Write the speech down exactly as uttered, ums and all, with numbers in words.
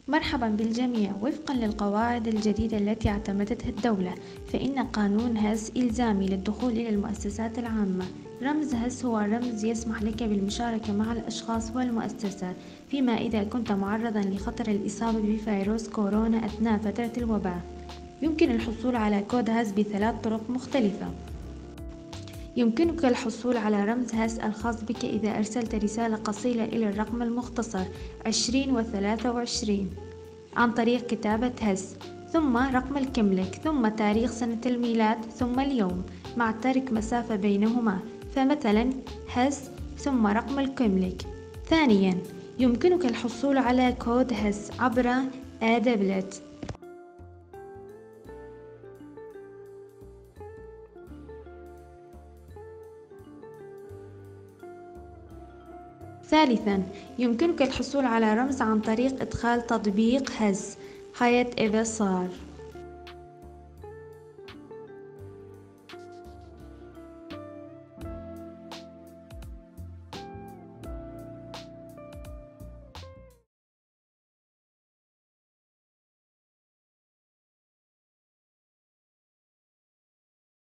مرحبا بالجميع. وفقا للقواعد الجديدة التي اعتمدتها الدولة، فإن قانون هس إلزامي للدخول إلى المؤسسات العامة. رمز هس هو رمز يسمح لك بالمشاركة مع الأشخاص والمؤسسات فيما إذا كنت معرضا لخطر الإصابة بفيروس كورونا أثناء فترة الوباء. يمكن الحصول على كود هس بثلاث طرق مختلفة. يمكنك الحصول على رمز هاس الخاص بك إذا أرسلت رسالة قصيرة إلى الرقم المختصر عشرين وثلاثة وعشرين عن طريق كتابة هاس، ثم رقم الكملك، ثم تاريخ سنة الميلاد، ثم اليوم، مع ترك مسافة بينهما، فمثلا هاس ثم رقم الكملك. ثانيا، يمكنك الحصول على كود هاس عبر آدبلت. ثالثا، يمكنك الحصول على رمز عن طريق إدخال تطبيق هز حياة إذا صار.